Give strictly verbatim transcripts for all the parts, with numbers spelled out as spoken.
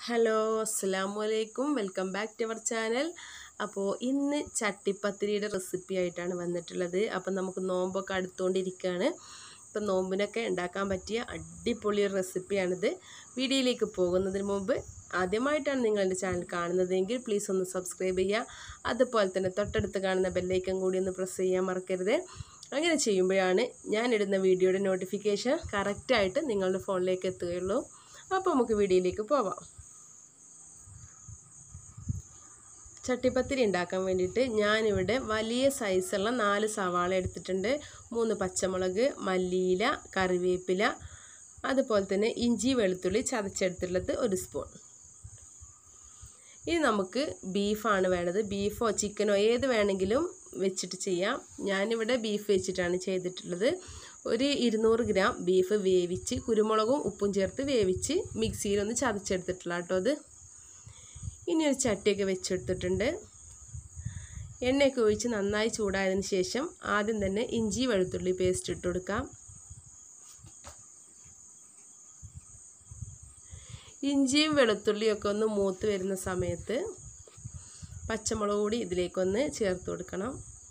Hello അസ്സലാമു അലൈക്കും welcome back to our channel. അപ്പോൾ ഇന്ന് ചട്ടിപ്പത്തിരിയുടെ റെസിപ്പി ആയിട്ടാണ് വന്നിട്ടുള്ളത്. അപ്പം നമുക്ക് നോമ്പൊക്കെ അടുത്തുകൊണ്ടിരിക്കുകയാണ്. ഇപ്പം നോമ്പിനൊക്കെ ഉണ്ടാക്കാൻ പറ്റിയ അടിപൊളി ഒരു റെസിപ്പിയാണിത്. വീഡിയോയിലേക്ക് പോകുന്നതിന് മുമ്പ് ആദ്യമായിട്ടാണ് നിങ്ങൾ എൻ്റെ ചാനൽ കാണുന്നതെങ്കിൽ പ്ലീസ് ഒന്ന് സബ്സ്ക്രൈബ് ചെയ്യുക. അതുപോലെ തന്നെ തൊട്ടടുത്ത് കാണുന്ന ബെല്ലൈക്കൻ കൂടി ഒന്ന് പ്രസ് ചെയ്യാൻ മറക്കരുത്. അങ്ങനെ ചെയ്യുമ്പോഴാണ് ഞാനിടുന്ന വീഡിയോയുടെ നോട്ടിഫിക്കേഷൻ കറക്റ്റായിട്ട് നിങ്ങളുടെ ഫോണിലേക്ക് എത്തുകയുള്ളൂ. അപ്പോൾ നമുക്ക് വീഡിയോയിലേക്ക് പോവാം. ചട്ടിപ്പത്തിരി ഉണ്ടാക്കാൻ വേണ്ടിയിട്ട് ഞാനിവിടെ വലിയ സൈസുള്ള നാല് സവാള എടുത്തിട്ടുണ്ട്, മൂന്ന് പച്ചമുളക്, മല്ലിയില, കറിവേപ്പില, അതുപോലെ തന്നെ ഇഞ്ചി വെളുത്തുള്ളി ചതച്ചെടുത്തുള്ളത് ഒരു സ്പൂൺ. ഇനി നമുക്ക് ബീഫാണ് വേണ്ടത്. ബീഫോ ചിക്കനോ ഏത് വേണമെങ്കിലും വെച്ചിട്ട് ചെയ്യാം. ഞാനിവിടെ ബീഫ് വെച്ചിട്ടാണ് ചെയ്തിട്ടുള്ളത്. ഒരു ഇരുന്നൂറ് ഗ്രാം ബീഫ് വേവിച്ച് കുരുമുളകും ഉപ്പും ചേർത്ത് വേവിച്ച് മിക്സിയിലൊന്ന് ചതച്ചെടുത്തിട്ടുള്ള കേട്ടോ അത്. ഇനി ഒരു ചട്ടിയൊക്കെ വെച്ചെടുത്തിട്ടുണ്ട്. എണ്ണയൊക്കെ ഒഴിച്ച് നന്നായി ചൂടായതിന് ശേഷം ആദ്യം തന്നെ ഇഞ്ചി വെളുത്തുള്ളി പേസ്റ്റ് ഇട്ട് കൊടുക്കാം. ഇഞ്ചിയും വെളുത്തുള്ളിയൊക്കെ ഒന്ന് മൂത്ത് വരുന്ന സമയത്ത് പച്ചമുളക് കൂടി ഇതിലേക്കൊന്ന് ചേർത്ത് കൊടുക്കണം.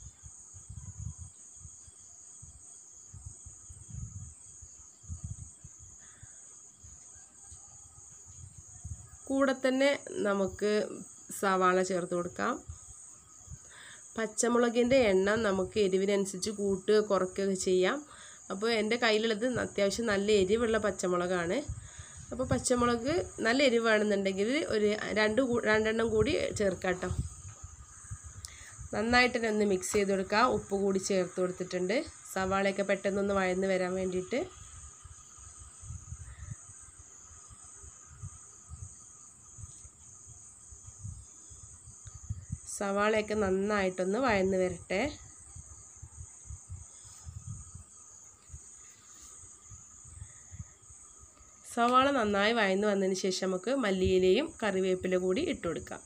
കൂടെ തന്നെ നമുക്ക് സവാള ചേർത്ത് കൊടുക്കാം. പച്ചമുളകിൻ്റെ എണ്ണം നമുക്ക് എരിവിനനുസരിച്ച് കൂട്ടുക കുറയ്ക്കുകയൊക്കെ ചെയ്യാം. അപ്പോൾ എൻ്റെ കയ്യിലുള്ളത് അത്യാവശ്യം നല്ല എരിവുള്ള പച്ചമുളകാണ്. അപ്പോൾ പച്ചമുളക് നല്ല എരിവാണെന്നുണ്ടെങ്കിൽ ഒരു രണ്ട് രണ്ടെണ്ണം കൂടി ചേർക്കാം കേട്ടോ. നന്നായിട്ട് തന്നെ ഒന്ന് മിക്സ് ചെയ്ത് കൊടുക്കുക. ഉപ്പ് കൂടി ചേർത്ത് കൊടുത്തിട്ടുണ്ട്, സവാളയൊക്കെ പെട്ടെന്നൊന്ന് വഴന്ന് വരാൻ വേണ്ടിയിട്ട്. സവാളയൊക്കെ നന്നായിട്ടൊന്ന് വഴന്ന് വരട്ടെ. സവാള നന്നായി വഴന്ന് വന്നതിന് ശേഷം നമുക്ക് മല്ലിയിലയും കറിവേപ്പില കൂടി ഇട്ട് കൊടുക്കാം.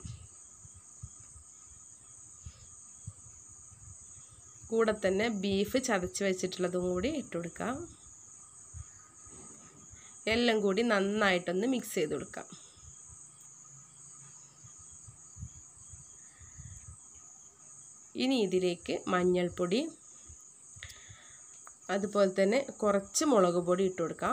കൂടെ തന്നെ ബീഫ് ചതച്ച് വെച്ചിട്ടുള്ളതും കൂടി ഇട്ട് കൊടുക്കാം. എല്ലാം കൂടി നന്നായിട്ടൊന്ന് മിക്സ് ചെയ്ത് കൊടുക്കാം. ഇനി ഇതിലേക്ക് മഞ്ഞൾപ്പൊടി, അതുപോലെ തന്നെ കുറച്ച് മുളക് പൊടി ഇട്ട് കൊടുക്കാം.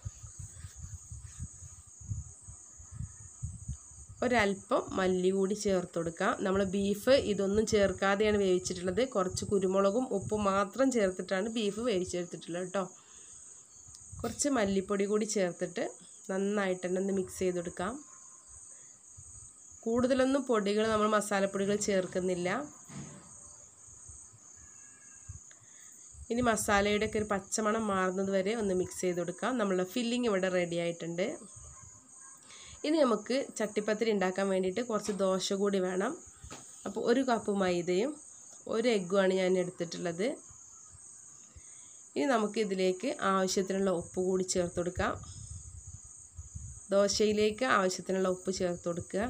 ഒരല്പം മല്ലി കൂടി ചേർത്ത് കൊടുക്കാം. നമ്മൾ ബീഫ് ഇതൊന്നും ചേർക്കാതെയാണ് വേവിച്ചിട്ടുള്ളത്. കുറച്ച് കുരുമുളകും ഉപ്പും മാത്രം ചേർത്തിട്ടാണ് ബീഫ് വേവിച്ചെടുത്തിട്ടുള്ളത് കേട്ടോ. കുറച്ച് മല്ലിപ്പൊടി കൂടി ചേർത്തിട്ട് നന്നായിട്ട് തന്നെ ഒന്ന് മിക്സ് ചെയ്ത് കൊടുക്കാം. കൂടുതലൊന്നും പൊടികൾ നമ്മൾ മസാലപ്പൊടികൾ ചേർക്കുന്നില്ല. ഇനി മസാലയുടെ ഒക്കെ ഒരു പച്ചമണം മാറുന്നത് വരെ ഒന്ന് മിക്സ് ചെയ്ത് കൊടുക്കാം. നമ്മളുടെ ഫില്ലിങ് ഇവിടെ റെഡി ആയിട്ടുണ്ട്. ഇനി നമുക്ക് ചട്ടിപ്പത്തിരി ഉണ്ടാക്കാൻ വേണ്ടിയിട്ട് കുറച്ച് ദോശ കൂടി വേണം. അപ്പോൾ ഒരു കപ്പ് മൈദയും ഒരു എഗ്ഗുമാണ് ഞാൻ എടുത്തിട്ടുള്ളത്. ഇനി നമുക്ക് ഇതിലേക്ക് ആവശ്യത്തിനുള്ള ഉപ്പ് കൂടി ചേർത്ത് കൊടുക്കാം. ദോശയിലേക്ക് ആവശ്യത്തിനുള്ള ഉപ്പ് ചേർത്ത് കൊടുക്കുക.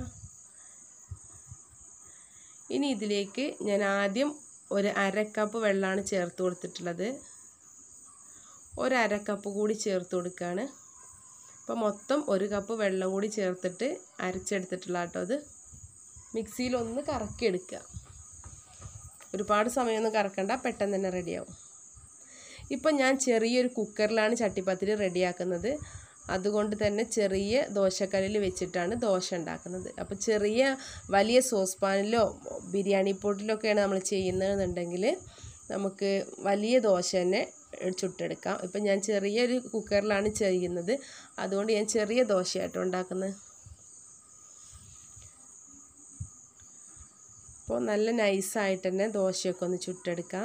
ഇനി ഇതിലേക്ക് ഞാൻ ആദ്യം ഒരു അര കപ്പ് വെള്ളമാണ് ചേർത്ത് കൊടുത്തിട്ടുള്ളത്. ഒരു അര കപ്പ് കൂടി ചേർത്ത് കൊടുക്കുകയാണ്. അപ്പോൾ മൊത്തം ഒരു കപ്പ് വെള്ളം കൂടി ചേർത്തിട്ട് അരച്ചെടുത്തിട്ടുള്ള കേട്ടോ അത്. മിക്സിയിലൊന്ന് കറക്കിയെടുക്കുക. ഒരുപാട് സമയമൊന്നും കറക്കണ്ട, പെട്ടെന്ന് തന്നെ റെഡിയാവും. ഇപ്പം ഞാൻ ചെറിയൊരു കുക്കറിലാണ് ചട്ടിപ്പത്തിരി റെഡിയാക്കുന്നത്. അതുകൊണ്ട് തന്നെ ചെറിയ ദോശക്കല്ലിൽ വെച്ചിട്ടാണ് ദോശ ഉണ്ടാക്കുന്നത്. അപ്പോൾ ചെറിയ വലിയ സോസ് പാനിലോ ബിരിയാണി പോട്ടിലൊക്കെയാണ് നമ്മൾ ചെയ്യുന്നതെന്നുണ്ടെങ്കിൽ നമുക്ക് വലിയ ദോശ തന്നെ ചുട്ടെടുക്കാം. ഇപ്പം ഞാൻ ചെറിയൊരു കുക്കറിലാണ് ചെയ്യുന്നത്, അതുകൊണ്ട് ഞാൻ ചെറിയ ദോശയായിട്ടോ ഉണ്ടാക്കുന്നത്. അപ്പോൾ നല്ല നൈസായിട്ട് തന്നെ ദോശയൊക്കെ ഒന്ന് ചുട്ടെടുക്കാം.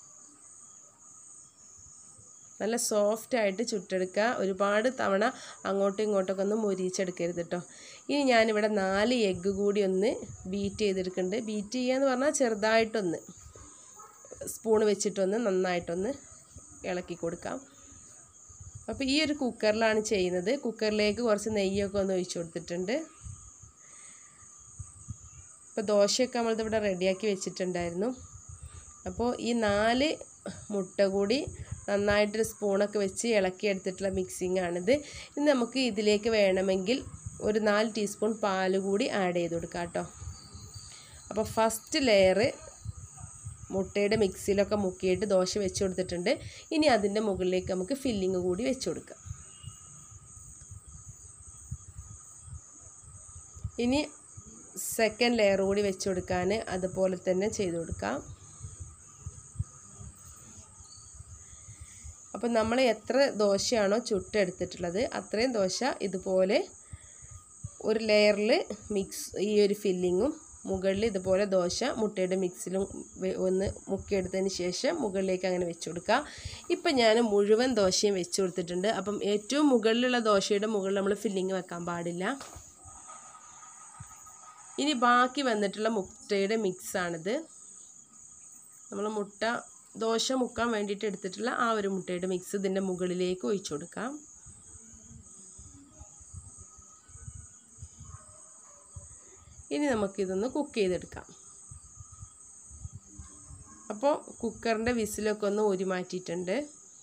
നല്ല സോഫ്റ്റായിട്ട് ചുട്ടെടുക്കുക. ഒരുപാട് തവണ അങ്ങോട്ടും ഇങ്ങോട്ടൊക്കെ ഒന്ന് മൊരിച്ചെടുക്കരുത് കേട്ടോ. ഇനി ഞാനിവിടെ നാല് എഗ്ഗ് കൂടി ഒന്ന് ബീറ്റ് ചെയ്തെടുക്കുന്നുണ്ട്. ബീറ്റ് ചെയ്യുക എന്ന് പറഞ്ഞാൽ ചെറുതായിട്ടൊന്ന് സ്പൂൺ വെച്ചിട്ടൊന്ന് നന്നായിട്ടൊന്ന് ഇളക്കി കൊടുക്കാം. അപ്പോൾ ഈ ഒരു കുക്കറിലാണ് ചെയ്യുന്നത്. കുക്കറിലേക്ക് കുറച്ച് നെയ്യൊക്കെ ഒന്ന് ഒഴിച്ചു കൊടുത്തിട്ടുണ്ട്. ഇപ്പോൾ ദോശയൊക്കെ നമ്മളിതിവിടെ റെഡിയാക്കി വെച്ചിട്ടുണ്ടായിരുന്നു. അപ്പോൾ ഈ നാല് മുട്ട കൂടി നന്നായിട്ടൊരു സ്പൂണൊക്കെ വെച്ച് ഇളക്കി എടുത്തിട്ടുള്ള മിക്സിംഗ് ആണിത്. ഇനി നമുക്ക് ഇതിലേക്ക് വേണമെങ്കിൽ ഒരു നാല് ടീസ്പൂൺ പാൽ കൂടി ആഡ് ചെയ്ത് കൊടുക്കാം കേട്ടോ. അപ്പോൾ ഫസ്റ്റ് ലെയർ മുട്ടയുടെ മിക്സിയിലൊക്കെ മുക്കിയിട്ട് ദോശ വെച്ച് കൊടുത്തിട്ടുണ്ട്. ഇനി അതിൻ്റെ മുകളിലേക്ക് നമുക്ക് ഫില്ലിങ് കൂടി വെച്ച് കൊടുക്കാം. ഇനി സെക്കൻഡ് ലെയർ കൂടി വെച്ച് കൊടുക്കാൻ അതുപോലെ തന്നെ ചെയ്ത് കൊടുക്കാം. അപ്പം നമ്മൾ എത്ര ദോശയാണോ ചുട്ടെടുത്തിട്ടുള്ളത് അത്രയും ദോശ ഇതുപോലെ ഒരു ലെയറിൽ മിക്സ് ഈ ഒരു ഫില്ലിങ്ങും മുകളിൽ ഇതുപോലെ ദോശ മുട്ടയുടെ മിക്സിലും ഒന്ന് മുക്കിയെടുത്തതിന് ശേഷം മുകളിലേക്ക് അങ്ങനെ വെച്ച് കൊടുക്കുക. ഇപ്പം ഞാൻ മുഴുവൻ ദോശയും വെച്ച് കൊടുത്തിട്ടുണ്ട്. അപ്പം ഏറ്റവും മുകളിലുള്ള ദോശയുടെ മുകളിൽ നമ്മൾ ഫില്ലിങ് വെക്കാൻ പാടില്ല. ഇനി ബാക്കി വന്നിട്ടുള്ള മുട്ടയുടെ മിക്സാണിത്. നമ്മൾ മുട്ട ദോശ മുക്കാൻ വേണ്ടിയിട്ട് എടുത്തിട്ടുള്ള ആ ഒരു മുട്ടയുടെ മിക്സ് ഇതിൻ്റെ മുകളിലേക്ക് ഒഴിച്ചു കൊടുക്കാം. ഇനി നമുക്കിതൊന്ന് കുക്ക് ചെയ്തെടുക്കാം. അപ്പോൾ കുക്കറിൻ്റെ വിസിലൊക്കെ ഒന്ന് ഊരി മാറ്റിയിട്ടുണ്ട്.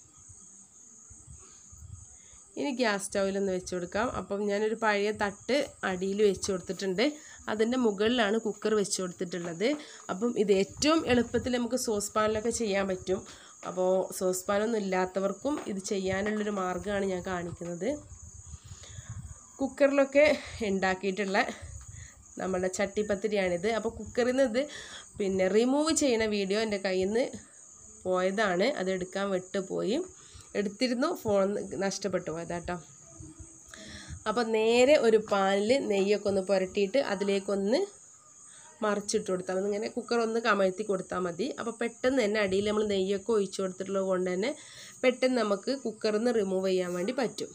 ഇനി ഗ്യാസ് സ്റ്റൗവിലൊന്ന് വെച്ച് കൊടുക്കാം. അപ്പം ഞാനൊരു പഴയ തട്ട് അടിയിൽ വെച്ച് കൊടുത്തിട്ടുണ്ട്. അതിൻ്റെ മുകളിലാണ് കുക്കർ വെച്ച് കൊടുത്തിട്ടുള്ളത്. അപ്പം ഇത് ഏറ്റവും എളുപ്പത്തിൽ നമുക്ക് സോസ് പാനിലൊക്കെ ചെയ്യാൻ പറ്റും. അപ്പോൾ സോസ് പാനൊന്നും ഇല്ലാത്തവർക്കും ഇത് ചെയ്യാനുള്ളൊരു മാർഗ്ഗമാണ് ഞാൻ കാണിക്കുന്നത്. കുക്കറിലൊക്കെ ഉണ്ടാക്കിയിട്ടുള്ള നമ്മുടെ ചട്ടിപ്പത്തിരിയാണിത്. അപ്പോൾ കുക്കറിൽ നിന്ന് ഇത് പിന്നെ റിമൂവ് ചെയ്യുന്ന വീഡിയോ എൻ്റെ കയ്യിൽ നിന്ന് പോയതാണ്. അത് എടുക്കാൻ വിട്ടുപോയി. എടുത്തിരുന്നു, ഫോൺ നഷ്ടപ്പെട്ടു പോയതാട്ടോ. അപ്പോൾ നേരെ ഒരു പാനിൽ നെയ്യൊക്കെ ഒന്ന് പുരട്ടിയിട്ട് അതിലേക്കൊന്ന് മറിച്ചിട്ട് കൊടുത്താൽ മതി. ഇങ്ങനെ കുക്കർ ഒന്ന് കമഴ്ത്തി കൊടുത്താൽ മതി. അപ്പോൾ പെട്ടെന്ന് തന്നെ അടിയിൽ നമ്മൾ നെയ്യൊക്കെ ഒഴിച്ചു കൊടുത്തിട്ടുള്ളത് കൊണ്ട് തന്നെ പെട്ടെന്ന് നമുക്ക് കുക്കറിൽ നിന്ന് റിമൂവ് ചെയ്യാൻ വേണ്ടി പറ്റും.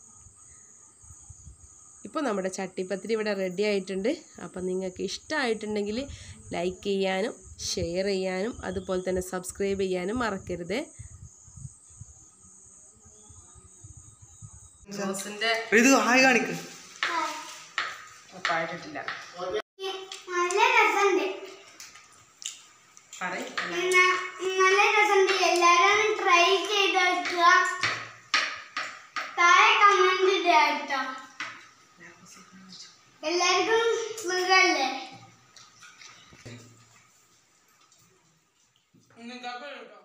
ഇപ്പോൾ നമ്മുടെ ചട്ടിപ്പത്തിരി ഇവിടെ റെഡി ആയിട്ടുണ്ട്. അപ്പോൾ നിങ്ങൾക്ക് ഇഷ്ടമായിട്ടുണ്ടെങ്കിൽ ലൈക്ക് ചെയ്യാനും ഷെയർ ചെയ്യാനും അതുപോലെ തന്നെ സബ്സ്ക്രൈബ് ചെയ്യാനും മറക്കരുത്. ഇത് ഹായ് കാണിക്ക്. പാടിട്ടില്ല. നല്ല രസമുണ്ട്. നല്ല രസമുണ്ട്. എല്ലാവരും ട്രൈ ചെയ്ത് നോക്കുക. താഴെ കമന്റ് ഇടുക കേട്ടോ. എല്ലാവർക്കും സുഖല്ലേ?